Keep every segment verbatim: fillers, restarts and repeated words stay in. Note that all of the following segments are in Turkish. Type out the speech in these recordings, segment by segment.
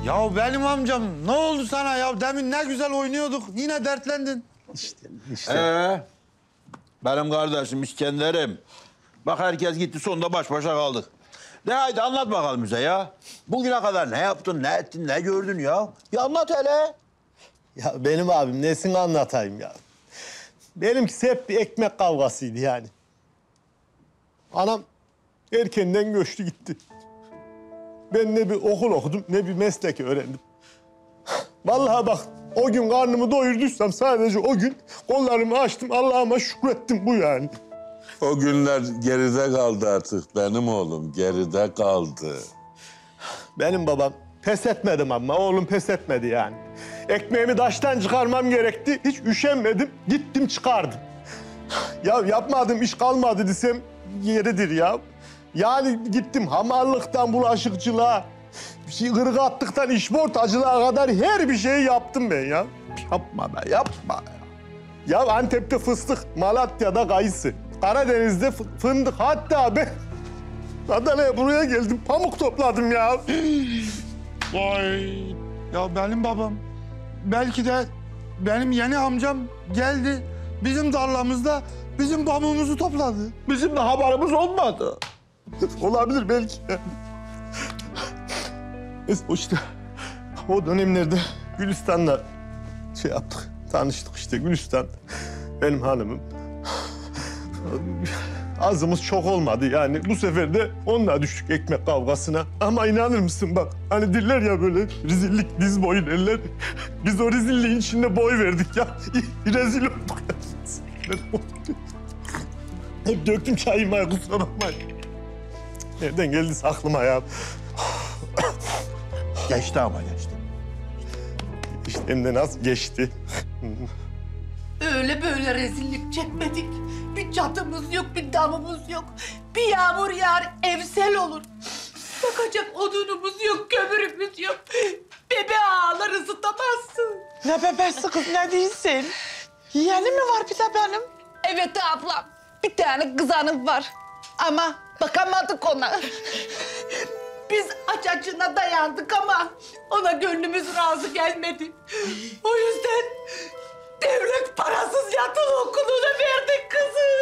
Ya benim amcam ne oldu sana ya? Demin ne güzel oynuyorduk. Yine dertlendin. İşte, işte. Ee, benim kardeşim İskender'im. Bak herkes gitti sonunda baş başa kaldık. De haydi anlat bakalım bize ya. Bugüne kadar ne yaptın, ne ettin, ne gördün ya? Ya anlat hele. Ya benim abim nesini anlatayım ya. Benimkisi hep bir ekmek kavgasıydı yani. Anam erkenden göçtü gitti. Ben ne bir okul okudum ne bir meslek öğrendim. Vallahi bak o gün karnımı doyurduysam sadece o gün kollarımı açtım Allah'ıma şükrettim bu yani. O günler geride kaldı artık benim oğlum, geride kaldı. Benim babam pes etmedim ama oğlum pes etmedi yani. Ekmeğimi taştan çıkarmam gerekti. Hiç üşenmedim. Gittim çıkardım. Ya yapmadığım iş kalmadı desem yeridir ya. Yani gittim hamallıktan bulaşıkçılığa, bir şey ırgatlıktan işportacılığa kadar her bir şeyi yaptım ben ya. Yapma be, yapma ya. Ya Antep'te fıstık, Malatya'da kayısı, Karadeniz'de fı- fındık. Hatta ben Adana'ya buraya geldim, pamuk topladım ya. Vay. Ya benim babam. Belki de benim yeni amcam geldi. Bizim tarlamızda bizim pamuğumuzu topladı. Bizim de haberimiz olmadı. Olabilir belki. Neyse o işte o dönemlerde Gülistan'la şey yaptık, tanıştık işte Gülistan benim hanımım. Azımız çok olmadı yani. Bu sefer de onunla düştük ekmek kavgasına. Ama inanır mısın bak hani diller ya böyle rezillik diz boyu derler. Biz o rezilliğin içinde boy verdik ya. Rezil olduk ya. Hep döktüm çayımı ya, kusura bakmayın. Nereden geldiyse aklıma ya. Geçti ama geçti. İşte hem de nasıl geçti. Öyle böyle rezillik çekmedik. Bir çatımız yok, bir damımız yok. Bir yağmur yağar, evsel olur. Bakacak odunumuz yok, kömürümüz yok. Bebe ağlar, ısıtamazsın. Ne bebesi kız, ne değilsin? Yeğeni mi var bir de benim? Evet ablam, bir tane kızanım var. Ama bakamadık ona. Biz aç açına dayandık ama ona gönlümüz razı gelmedi. O yüzden devlet parasız yatılı okuluna verdik kızı.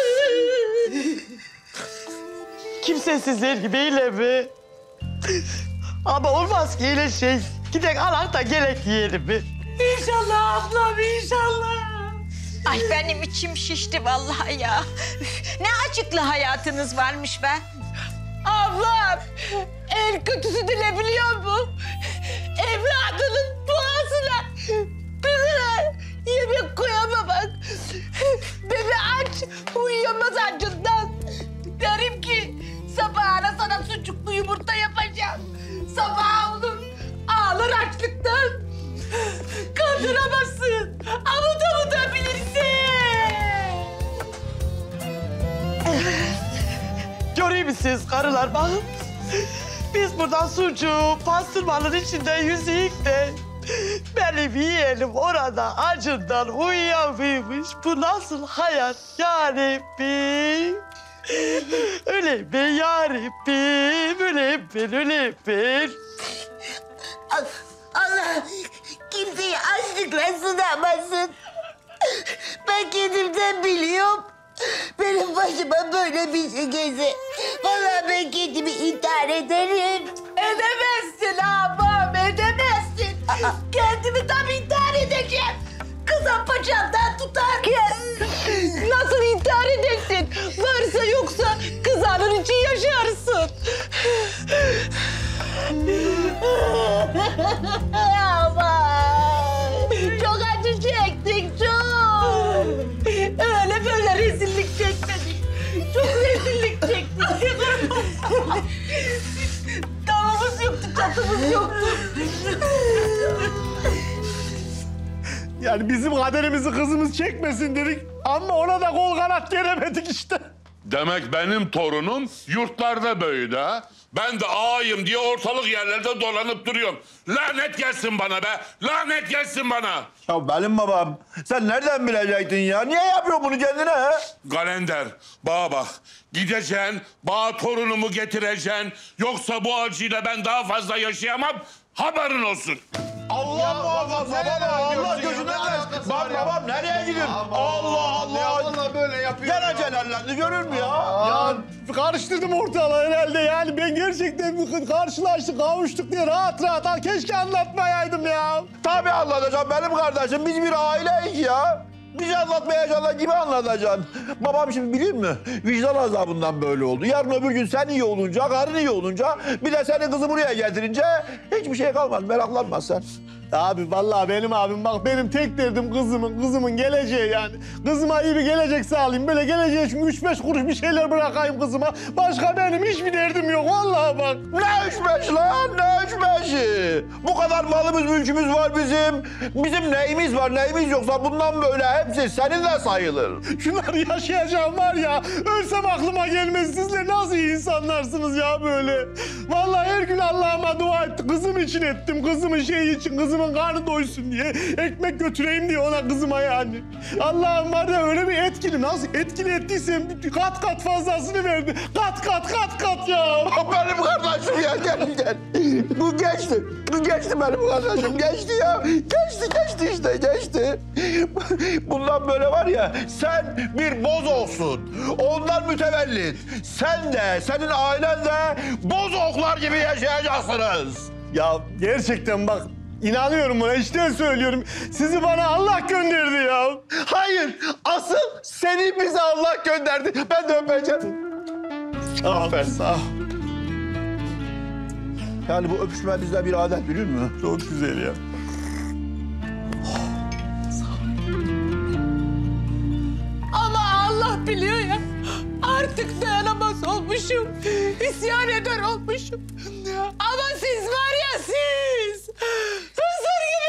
Kimsesizler gibi öyle mi? Ama olmaz ki öyle şey. Gidek alak da gelek yiyelim mi? İnşallah ablam, inşallah. Ay benim içim şişti vallahi ya. Üf, ne acıklı hayatınız varmış be. Ablam, en kötüsü de ne biliyor musun? Evladının boğazına kızına yemek koyamamak. Bebe aç, uyuyamaz acından. Derim ki sabahına sana sucuklu yumurta yapacağım. Sabah olur, ağlar açlıktan. Kaldıramazsın, avuda avuda bilirsin. Görüyor musunuz karılar bakın? Biz buradan sucuğu pastırmanın içinde yüzeyik de benim yeğenim orada acından uyuyamıyormuş. Bu nasıl hayat yarabbim? Öleyim ben yarabbim, öleyim ben, öleyim ben. Allah kimseyi açlıkla sınamasın. Ben kendimden biliyorum. Benim başıma böyle bir şey gelse vallahi ben kendimi intihar ederim. Edemezsin abam, edemezsin. Aa. Kendimi tabii intihar edeceğim. Kızım paçamdan tutarken. Nasıl intihar edersin? Varsa yoksa kızanın için yaşarsın. Aman. Çok acı çektik, çok. Öyle böyle rezillik çekmedik. Çok rezillik çektik. Damımız yoktu, çatımız yoktu. Yani bizim kaderimizi kızımız çekmesin dedik ama ona da kol kanat geremedik işte. Demek benim torunum yurtlarda böyle ha? Ben de ağayım diye ortalık yerlerde dolanıp duruyorum. Lanet gelsin bana be! Lanet gelsin bana! Ya benim babam, sen nereden bilecektin ya? Niye yapıyorsun bunu kendine ha? Kalender, bana bak. Gideceksin, bana torunumu getireceksin. Yoksa bu acıyla ben daha fazla yaşayamam. Haberin olsun. Allah muhafaza baba, Allah gözünden versin. Bak babam nereye gidiyorsun? Allah Allah. Allah böyle yapıyor. Gene celallendi görür mü ya? Ya karıştırdım ortalığı herhalde yani. Ben gerçekten karşılaştık, kavuştuk diye rahat rahat. Ha, keşke anlatmayaydım ya. Tabii anlatacağım benim kardeşim. Biz bir aileyiz ya. Bizi anlatmayacaksın gibi anlatacaksın. Babam şimdi biliyor musun? Vicdan azabından böyle oldu. Yarın öbür gün sen iyi olunca, karın iyi olunca... bir de senin kızı buraya getirince hiçbir şey kalmaz. Meraklanma sen. Abi vallahi benim abim bak benim tek derdim kızımın, kızımın geleceği yani. Kızıma iyi bir gelecek sağlayayım. Böyle geleceği için üç beş kuruş bir şeyler bırakayım kızıma. Başka benim hiçbir derdim yok vallahi bak. Ne üç beş lan, ne üç beşi? Bu kadar malımız, mülkümüz var bizim. Bizim neyimiz var, neyimiz yoksa bundan böyle hepsi senin de sayılır. Şunları yaşayacağım var ya, ölsem aklıma gelmez. Sizler nasıl iyi insanlarsınız ya böyle. Vallahi her gün Allah'ıma dua ettim. Kızım için ettim, kızımın şeyi için, kızımın karnı doysun diye. Ekmek götüreyim diye ona kızıma yani. Allah'ım var ya öyle bir etkili, nasıl etkili ettiysem kat kat fazlasını verdi. Kat kat kat kat ya. Benim kardeşim ya, gel gel. Bu geçti, bu geçti benim kardeşim. Geçti ya, geçti, geçti işte, geçti. Bundan böyle var ya, sen bir boz olsun. Ondan mütevellit. Sen de, senin ailen de bozoklar gibi yaşayacaksınız. Ya gerçekten bak inanıyorum buna, içten söylüyorum. Sizi bana Allah gönderdi ya. Hayır, asıl seni bize Allah gönderdi. Ben de öpeceğim. Aferin sağ ol. Yani bu öpüşme bizde bir adet biliyor musun? Çok güzel ya. Ama Allah biliyor ya. Artık dayanamaz olmuşum. İsyan eder olmuşum. Ama siz var ya siz. Hızır gibi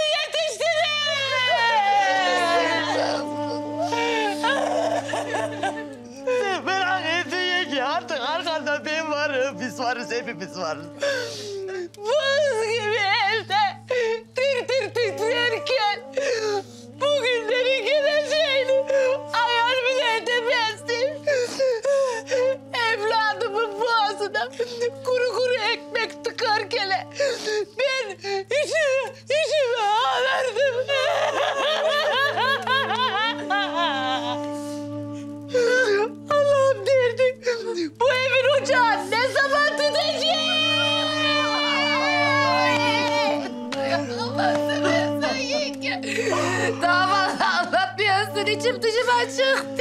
yetiştiniz. Sen merak etme yenge. Artık arkanda ben varım. Biz varız, hepimiz varız. Buz gibi evde tir tir titrerken bugünlerin geleceğini hayal bile edemezdim. Evladımın boğazına kuru kuru ekmek tıkarken ben içime, içime ağlardım. Allah'ım derdim, bu evin ocağı ne zaman tütecek? Allah seversen yenge. Daha fazla anlatmıyorsun, içim dışıma çıktı.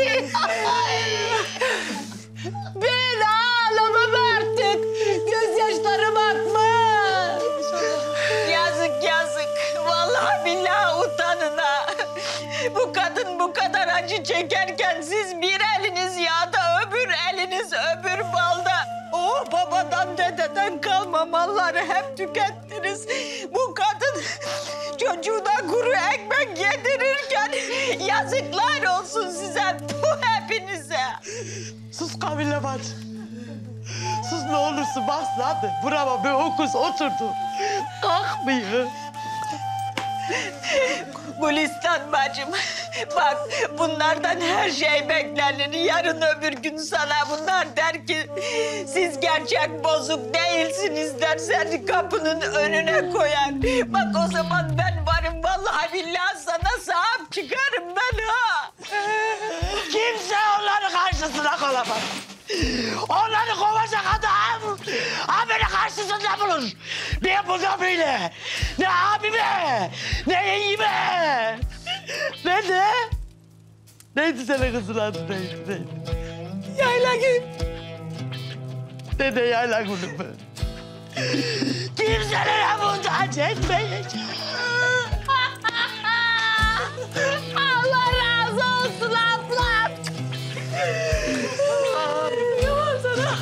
Ben ağlamam artık. Gözyaşlarım akmaz. Yazık yazık. Vallahi billahi utanın ha. Bu kadın bu kadar acı çekerken siz bir eliniz yağda, öbür eliniz öbür balda. O babadan dededen kalma malları hep tükettiniz. Bu kadın çocuğuna kuru ekmek yedirirken yazıklar olsun size, bu hepinize. Sus Kamile bacı. Sus ne olursun başladı. Burama bir okuz oturdu. Kalkmıyor. Gülistan bacım, bak bunlardan her şey beklenir. Yarın öbür gün sana bunlar der ki... siz gerçek bozuk değilsiniz der, seni kapının önüne koyar. Bak o zaman ben varım, vallahi billahi sana sahip çıkarım ben ha. Kimse onların karşısına koyamaz. Onları kovacak adam ha beni karşısında bulur. Ben burada böyle. Ne abime, ne yeğime. Ne de? Neydi senin kızın adı neydi? neydi? Yayla gül. Ne de yayla gülüm ben. Kimselere muhtaç etmeyeceğim. Allah razı olsun ablam. Yalan sana.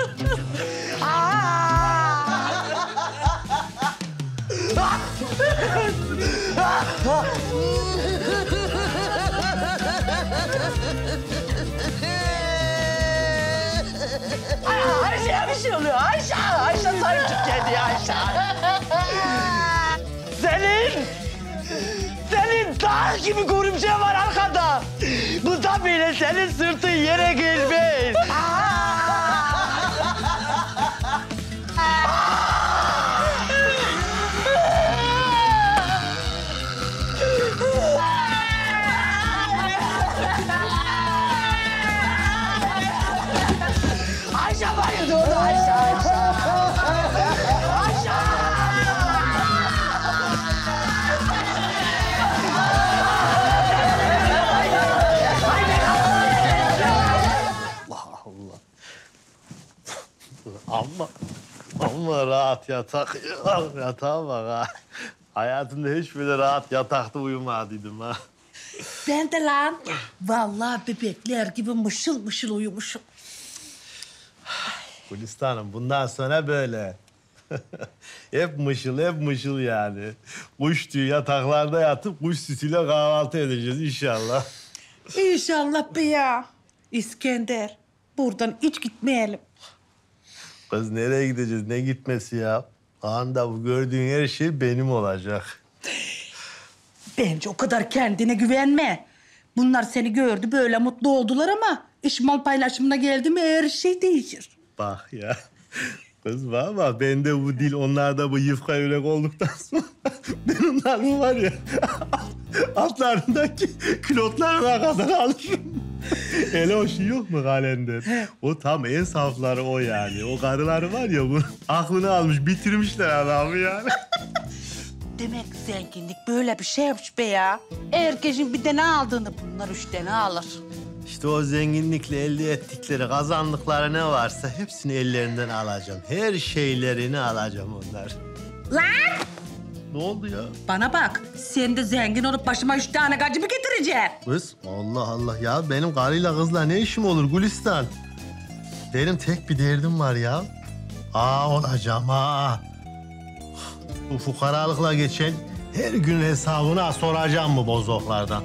Ayşe'ye bir şey oluyor. Ayşe, Ayşe sahip çık kendine Ayşe. Senin, senin dağ gibi görümce var arkada. Bundan bile senin sırtın yere gelmez. yatak. Ya, yatağa bak ha. Hayatımda hiç böyle rahat yatakta uyumadıydım ha. Ben de lan. Vallahi bebekler gibi mışıl mışıl uyumuşum. Gülistan'ım bundan sonra böyle. Hep mışıl, hep mışıl yani. Kuş tüyü yataklarda yatıp kuş sütüyle kahvaltı edeceğiz inşallah. İnşallah be ya. İskender, buradan hiç gitmeyelim. Kız nereye gideceğiz? Ne gitmesi ya? Anda bu gördüğün her şey benim olacak. Bence o kadar kendine güvenme. Bunlar seni gördü, böyle mutlu oldular ama iş mal paylaşımına geldi mi her şey değişir. Bak ya. Kız valla bende bu dil, onlarda bu yufka yürek olduktan sonra ben onların var ya altlarındaki külotlarına kadar alırım. Hele o şey yok mu kalender? O tam en safları o yani. O karıları var ya bunun aklını almış, bitirmişler adamı yani. Demek zenginlik böyle bir şeymiş be ya. Herkesin bir tane aldığını bunlar üç tane alır. İşte o zenginlikle elde ettikleri, kazandıkları ne varsa hepsini ellerinden alacağım. Her şeylerini alacağım onlar. Lan! Ne oldu ya? Bana bak, sen de zengin olup başıma üç tane gacı mı getireceksin? Kız Allah Allah ya, benim karıyla kızla ne işim olur Gülistan? Benim tek bir derdim var ya. Aa olacağım ha. Bu fukaralıkla geçen her gün hesabını soracağım bu bozoklardan.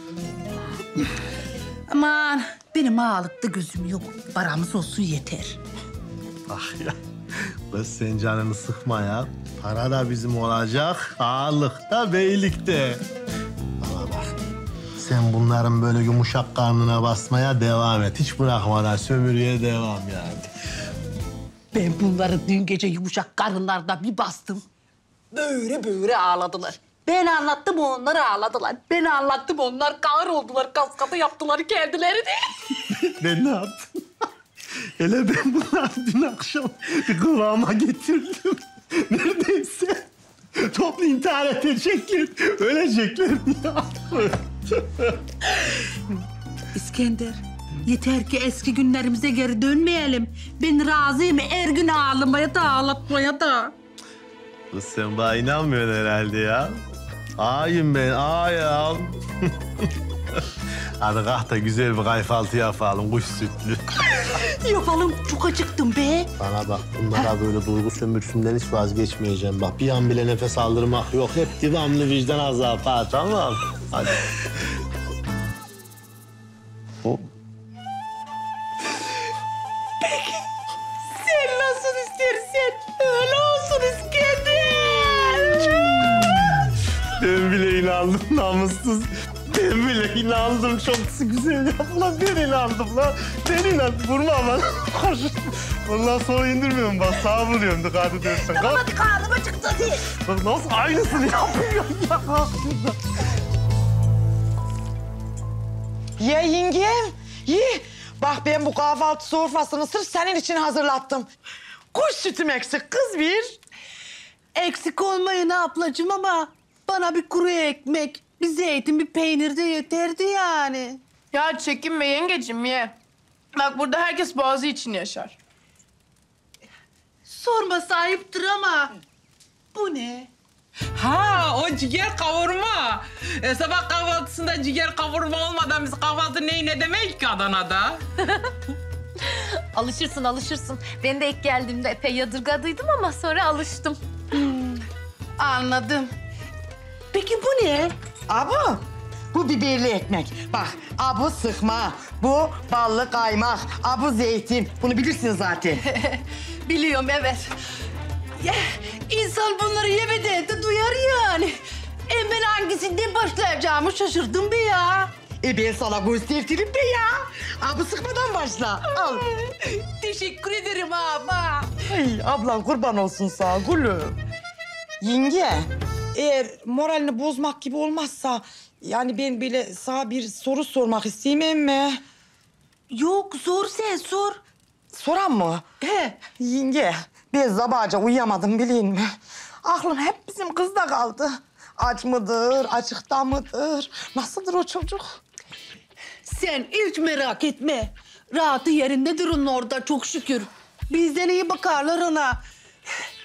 Aman benim ağalıkta gözüm yok. Paramız olsun yeter. Ah ya. Kız sen canını sıkma ya. Para da bizim olacak. Ağalık da beylik de. Bana bak. Sen bunların böyle yumuşak karnına basmaya devam et. Hiç bırakmadan sömürüye devam yani. Ben bunları dün gece yumuşak karınlarda bir bastım. Böyle böyle ağladılar. Ben anlattım, onlar ağladılar. Ben anlattım, onlar kahroldular. Kaskatı yaptılar kendileri de. Ben ne yaptım? Hele ben bunları dün akşam bir kıvama getirdim. Neredeyse toplu intihar edecekler, ölecekler ya. İskender, yeter ki eski günlerimize geri dönmeyelim. Ben razıyım her gün ağlamaya da ağlatmaya da. Kız sen bana inanmıyorsun herhalde ya. Ağayım ben, ağayım. Hadi kalk da güzel bir kayfaltı yapalım, kuş sütlü. Yapalım, çok acıktım be. Bana bak, bunlara böyle duygu sömürüsünden hiç vazgeçmeyeceğim. Bak bir an bile nefes aldırmak yok. Hep devamlı vicdan azabı, ha, tamam. Hadi. Hop. Sen nasıl istersen öyle olsun İskender. Ben bile inandım namussuz. Ben bile inandım. Çok güzel yapılan. Ben inandım lan. Ben inandım. Vurma bana. Koş. Ondan sonra indirmiyorum. Bak sağa vuruyorum. Dikkat edersen. Tamam Kalk. hadi karnıma çıktı hadi. Bak nasıl aynısını yapıyor ya. Kalk şuradan. Ye yengem, ye. Bak ben bu kahvaltı sofrasını sırf senin için hazırlattım. Kuş sütüm eksik kız bir. Eksik olmayın ablacığım ama bana bir kuru ekmek, bir zeytin, bir peynir de yeterdi yani. Ya çekinme yengecim ye. Bak burada herkes boğazı için yaşar. Sorma sahiptir ama bu ne? Ha o ciğer kavurma. E, sabah kahvaltısında ciğer kavurma olmadan biz kahvaltı neyi ne demek ki Adana'da? Alışırsın, alışırsın. Ben de ilk geldiğimde epey yadırgadıydım ama sonra alıştım. Anladım. Peki bu ne? Abu, bu biberli ekmek. Bak, abu sıkma, bu ballı kaymak, abu zeytin. Bunu bilirsin zaten. Biliyorum evet. Ya, insan bunları yemeden de duyar yani. E ben hangisinden başlayacağımı şaşırdım be ya. E ben sana göstertirim be ya. Abu sıkmadan başla. Al. Teşekkür ederim abla. Ay, ablan kurban olsun sağ gülüm. Yenge, eğer moralini bozmak gibi olmazsa... yani ben böyle sana bir soru sormak isteyeyim mi? Yok sor sen sor. Soran mı? He. Yenge, ben sabahca uyuyamadım bileyim mi? Aklım hep bizim kızda kaldı. Aç mıdır, açıkta mıdır? Nasıldır o çocuk? Sen hiç merak etme. Rahatı yerindedir onun orada çok şükür. Bizden iyi bakarlar ona.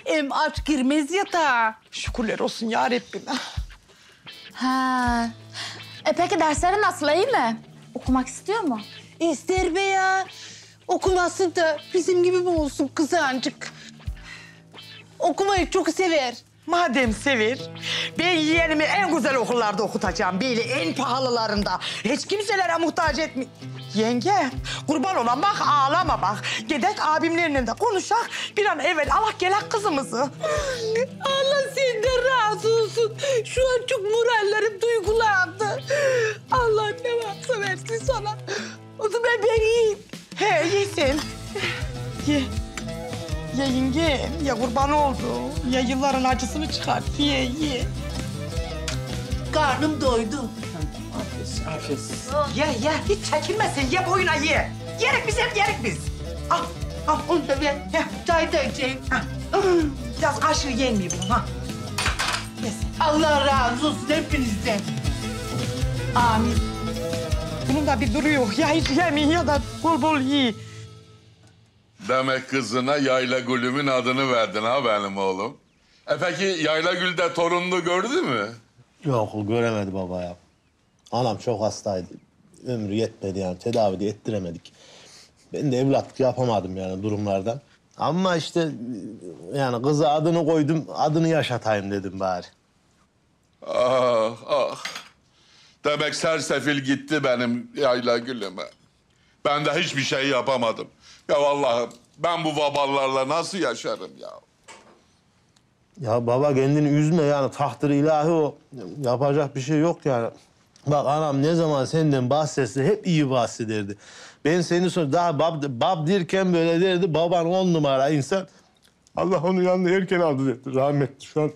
Hem aç girmez yatağa. Şükürler olsun ya Rabbime. Ha. E peki dersleri nasıl, iyi mi? Okumak istiyor mu? İster be ya. Okuması da bizim gibi mi olsun kızancık? Okumayı çok sever. Madem sever, ben yeğenimi en güzel okullarda okutacağım. Böyle en pahalılarında. Hiç kimselere muhtaç etmi... Yenge, kurban olan bak ağlama bak. Gedek abimlerle de konuşak. Bir an evvel Allah gelek kızımızı. Allah senden razı olsun. Şu an çok morallerim duygulandı. Allah ne varsa versin sana. O zaman ben yiyeyim. He, yesin. Ye. Ye yenge, ya kurban oldu. Ya yılların acısını çıkart. Ye, ye. Karnım doydu. Ye, ye. Hiç çekinmesin. Ye boyuna ye. Yerik biz hep yerik biz. Al, al onu da ver. Heh. Çay da içeyim. Biraz kaşığı yenmiyor bunun ha. Yesin. Allah razı olsun hepinizden. Amin. Bunun da bir duruyor. Ya hiç yemeyin ya da bol bol yiyin. Demek kızına Yayla Gül'ümün adını verdin ha benim oğlum. E peki Yayla Gül de torununu gördü mü? Yok, o göremedi baba ya. Anam çok hastaydı. Ömrü yetmedi yani, tedavi de ettiremedik. Ben de evlatlık yapamadım yani durumlardan. Ama işte yani kıza adını koydum, adını yaşatayım dedim bari. Ah ah. Demek sersefil gitti benim Yayla Gül'üme. Ben de hiçbir şey yapamadım. Ya vallahi ben bu babalarla nasıl yaşarım ya? Ya baba kendini üzme yani, takdir ilahi o. Yapacak bir şey yok yani. Bak anam ne zaman senden bahsetse hep iyi bahsederdi. Ben seni sonra daha bab, bab derken böyle derdi, baban on numara insan. Allah onu yanına erken aldı dedi, rahmetli şu an.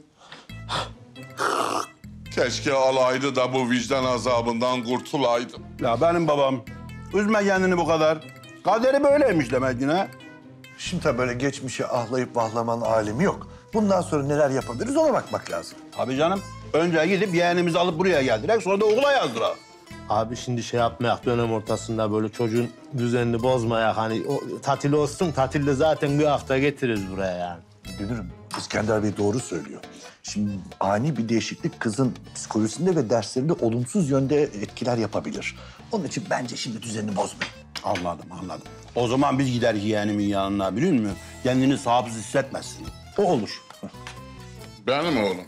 Keşke alaydı da bu vicdan azabından kurtulaydım. Ya benim babam, üzme kendini bu kadar. Kaderi böyleymiş demek yine. Şimdi tabii böyle geçmişi ahlayıp vahlamanın alemi yok. Bundan sonra neler yapabiliriz ona bakmak lazım. Tabii canım. Önce gidip yeğenimizi alıp buraya geldiler. Sonra da okula yazdılar. Abi şimdi şey yapmayak, dönem ortasında böyle çocuğun düzenini bozmayak. Hani o tatil olsun, tatilde zaten bir hafta getiririz buraya yani. Dünürüm, İskender Bey doğru söylüyor. Şimdi ani bir değişiklik kızın psikolojisinde ve derslerinde olumsuz yönde etkiler yapabilir. Onun için bence şimdi düzenini bozmayın. Anladım, anladım. O zaman biz gider yeğenimin yanına, biliyor musun? Kendini sahipsiz hissetmezsin. O olur. Benim oğlum.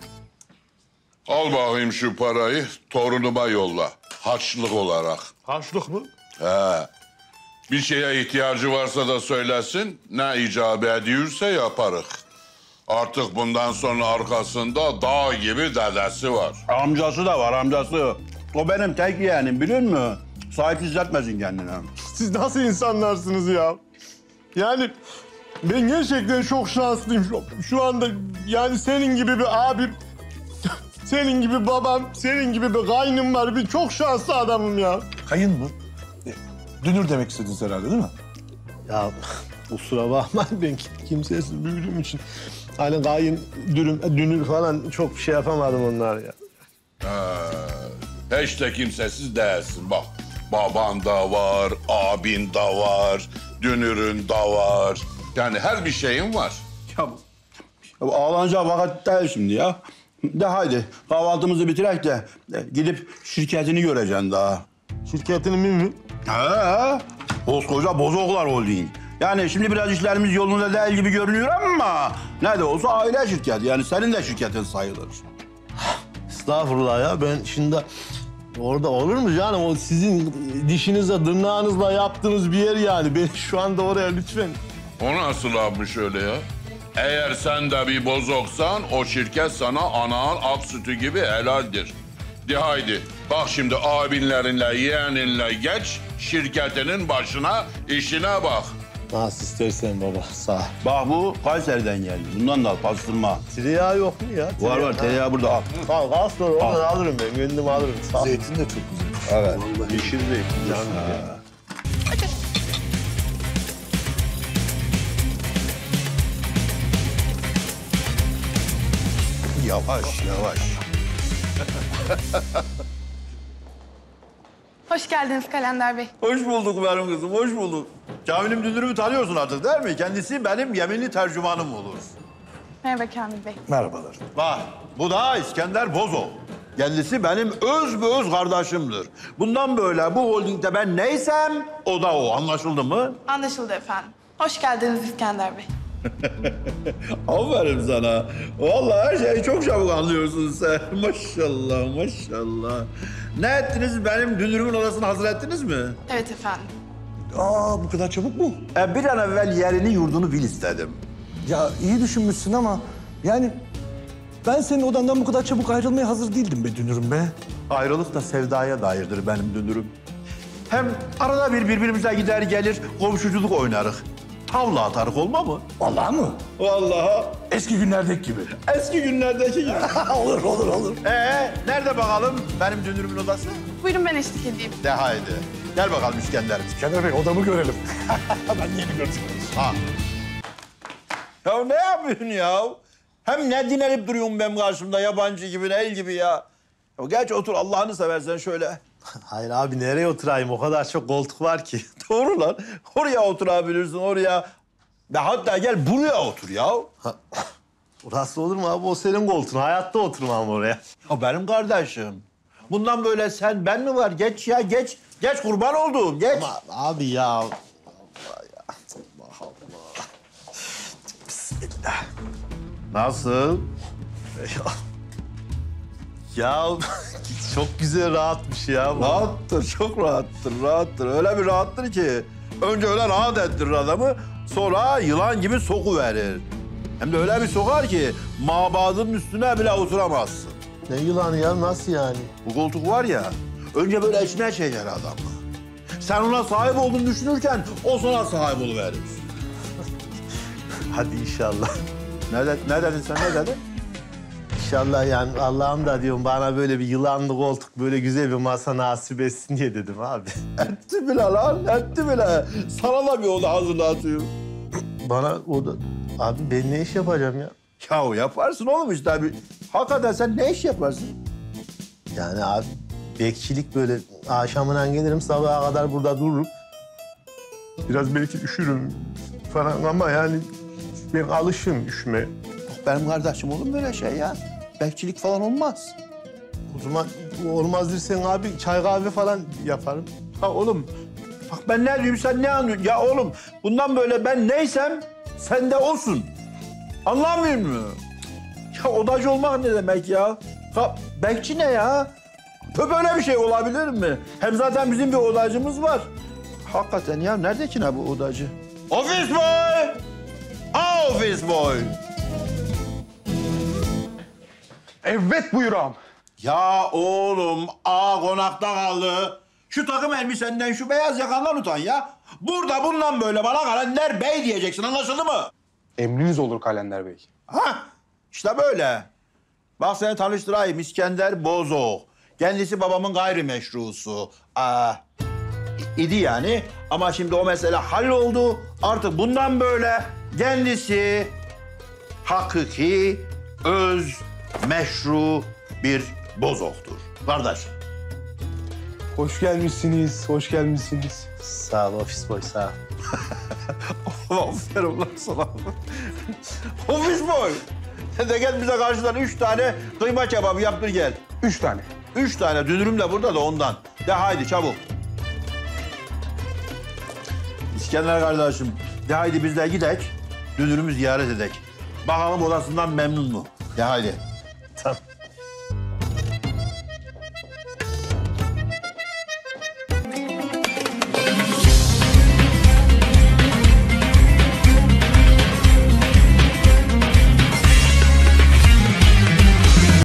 Al bakayım şu parayı, torunuma yolla. Harçlık olarak. Harçlık mı? He. Bir şeye ihtiyacı varsa da söylesin. Ne icap ediyorsa yaparız. Artık bundan sonra arkasında dağ gibi dedesi var. Amcası da var, amcası. O benim tek yeğenim, biliyor musun? Sahipsiz hissetmesin kendine. Siz nasıl insanlarsınız ya? Yani ben gerçekten çok şanslıyım. Şu, şu anda yani senin gibi bir abim, senin gibi babam, senin gibi bir kaynım var. Bir çok şanslı adamım ya. Kayın mı? E, Dünür demek istediniz herhalde değil mi? Ya kusura bakma, ben kimsesiz büyüdüğüm için hani kayın, dürüm, dünür falan çok bir şey yapamadım onlar ya. He. Hiç de kimsesiz değilsin bak. Baban da var, abin da var, dünürün da var. Yani her bir şeyin var. Ya, bu- ya bu ağlanacak vakit değil şimdi ya. De haydi kahvaltımızı bitirek de e, gidip şirketini göreceksin daha. Şirketinin mi? He, koskoca Bozoklar Holding. Yani şimdi biraz işlerimiz yolunda değil gibi görünüyor ama ne de olsa aile şirketi. Yani senin de şirketin sayılır. Estağfurullah ya, ben şimdi orada olur mu canım? O sizin dişinizle, tırnağınızla yaptığınız bir yer yani. Ben şu anda oraya lütfen. O nasıl yapmış öyle ya? Eğer sen de bir bozoksan o şirket sana anağın ak sütü gibi helaldir. De haydi bak şimdi abinlerinle yeğeninle geç şirketinin başına işine bak. Nasıl istersen baba, sağ ol. Bak bu Kayseri'den geldi. Bundan da al, pastırma. Tereyağı yok mu ya? Var var, tereyağı burada al. Al, al sonra onu alırım ben, kendim alırım. Sağ ol. Zeytin de çok güzel. Evet. Yeşil zeytin canım ya. Yavaş yavaş. Hoş geldiniz Kalender Bey. Hoş bulduk benim kızım, hoş bulduk. Kamilim Dünür'ümü tanıyorsun artık değil mi? Kendisi benim yeminli tercümanım olur. Merhaba Kamil Bey. Merhabalar. Bak bu da İskender Bozo. Kendisi benim öz be öz kardeşimdir. Bundan böyle bu holdingde ben neysem o da o. Anlaşıldı mı? Anlaşıldı efendim. Hoş geldiniz İskender Bey. Aferin sana. Vallahi her şeyi çok çabuk anlıyorsun sen. Maşallah maşallah. Ne ettiniz? Benim dünürümün odasını hazır ettiniz mi? Evet efendim. Aa bu kadar çabuk mu? E, bir an evvel yerini yurdunu bil istedim. Ya iyi düşünmüşsün ama yani ben senin odandan bu kadar çabuk ayrılmaya hazır değildim be dünürüm be. Ayrılık da sevdaya dairdir benim dünürüm. Hem arada bir birbirimize gider gelir komşuculuk oynarık. Tavla atarık olma mı? Vallahi mı? Vallahi. Eski günlerdeki gibi. Eski günlerdeki gibi. olur olur olur. Ee, nerede bakalım benim dünürümün odası? Buyurun ben eşlik edeyim. De haydi. Gel bakalım İskender'im. İskender Bey odamı görelim. ben yeni gördüm. Ha. Ya ne yapıyorsun ya? Hem ne dinlenip duruyorsun benim karşımda yabancı gibi, el gibi ya. Ya geç otur Allah'ını seversen şöyle. Hayır abi nereye oturayım? O kadar çok koltuk var ki. Doğru lan. Oraya oturabilirsin, oraya. Ve hatta gel buraya otur ya. Burası olur mu abi? O senin koltuğun. Hayatta oturmam oraya. Ya benim kardeşim. Bundan böyle sen ben mi var? Geç ya geç. Geç kurban olduğum geç. Ama abi ya. Allah ya. Allah Allah. Bismillah. Nasıl? Ya çok güzel rahatmış ya. bu. Rahattır, çok rahattır, rahattır. Öyle bir rahattır ki önce öyle rahat ettirir adamı, sonra yılan gibi sokuverir. Hem de öyle bir sokar ki mabadın üstüne bile oturamazsın. Ne yılanı ya? Nasıl yani? Bu koltuk var ya, önce böyle içine çeker adamı. Sen ona sahip olduğunu düşünürken o sana sahip oluverir. Hadi inşallah. Ne, de, ne dedin sen, ne dedin? İnşallah yani Allah'ım da diyorum bana böyle bir yılanlı koltuk, böyle güzel bir masa nasip etsin diye dedim abi. Etti bile lan, etti bile. Sana da bir oda hazırlatıyorum. Bana o da... Abi ben ne iş yapacağım ya? Ya yaparsın oğlum işte abi. Hakikaten sen ne iş yaparsın? Yani abi bekçilik böyle akşamından gelirim sabaha kadar burada dururum. Biraz belki üşürüm falan ama yani ben alışım üşümeye. Benim kardeşim oğlum böyle şey ya. Bekçilik falan olmaz. O zaman olmaz dersen abi çay kahve falan yaparım. Ha oğlum bak ben ne diyorum sen ne anlıyorsun? Ya oğlum bundan böyle ben neysem sen de olsun. Anlamıyor musun? Ya odacı olmak ne demek ya? Ha, bekçi ne ya? Böyle bir şey olabilir mi? Hem zaten bizim bir odacımız var. Hakikaten ya nerede ki ne bu odacı? Office boy! Office boy! Evet buyuram. Ya oğlum ağa konakta kaldı. Şu takım elbisenden şu beyaz yakandan utan ya. Burada bundan böyle bana kalender bey diyeceksin, anlaşıldı mı? Emriniz olur Kalender Bey. Ha işte böyle. Bak seni tanıştırayım, İskender Bozo. Kendisi babamın gayrimeşrusu. Aa, idi yani ama şimdi o mesele halloldu. Artık bundan böyle kendisi hakiki, öz, meşru bir bozoktur. Kardeş. Hoş gelmişsiniz, hoş gelmişsiniz. Sağ ol ofis boy sağ ol. Aferin lan sana. Ofis boy. Sen de gel bize karşıdan üç tane kıyma kebabı yaptır gel. Üç tane. Üç tane dünürüm de burada da ondan. De haydi çabuk. İskender kardeşim, de haydi biz de gidek. Dünürümü ziyaret edek. Bakalım odasından memnun mu? De haydi. Tamam.